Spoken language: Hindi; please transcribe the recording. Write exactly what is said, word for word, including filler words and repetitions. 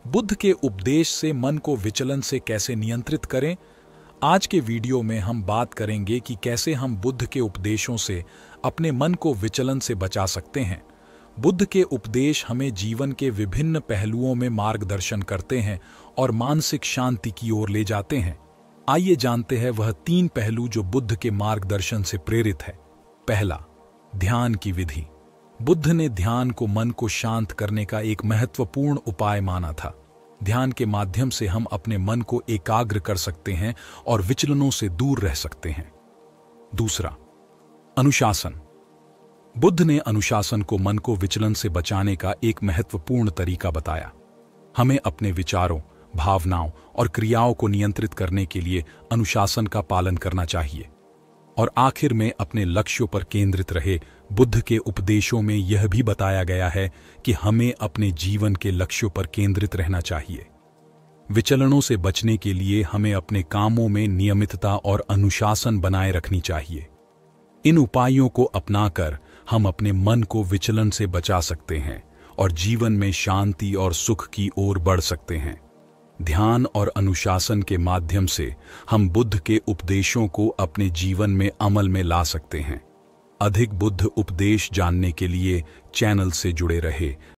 बुद्ध के उपदेश से मन को विचलन से कैसे नियंत्रित करें। आज के वीडियो में हम बात करेंगे कि कैसे हम बुद्ध के उपदेशों से अपने मन को विचलन से बचा सकते हैं। बुद्ध के उपदेश हमें जीवन के विभिन्न पहलुओं में मार्गदर्शन करते हैं और मानसिक शांति की ओर ले जाते हैं। आइए जानते हैं वह तीन पहलू जो बुद्ध के मार्गदर्शन से प्रेरित है। पहला, ध्यान की विधि। बुद्ध ने ध्यान को मन को शांत करने का एक महत्वपूर्ण उपाय माना था। ध्यान के माध्यम से हम अपने मन को एकाग्र कर सकते हैं और विचलनों से दूर रह सकते हैं। दूसरा, अनुशासन। बुद्ध ने अनुशासन को मन को विचलन से बचाने का एक महत्वपूर्ण तरीका बताया। हमें अपने विचारों, भावनाओं और क्रियाओं को नियंत्रित करने के लिए अनुशासन का पालन करना चाहिए। और आखिर में अपने लक्ष्यों पर केंद्रित रहे। बुद्ध के उपदेशों में यह भी बताया गया है कि हमें अपने जीवन के लक्ष्यों पर केंद्रित रहना चाहिए। विचलनों से बचने के लिए हमें अपने कामों में नियमितता और अनुशासन बनाए रखनी चाहिए। इन उपायों को अपनाकर हम अपने मन को विचलन से बचा सकते हैं और जीवन में शांति और सुख की ओर बढ़ सकते हैं। ध्यान और अनुशासन के माध्यम से हम बुद्ध के उपदेशों को अपने जीवन में अमल में ला सकते हैं। अधिक बुद्ध उपदेश जानने के लिए चैनल से जुड़े रहे।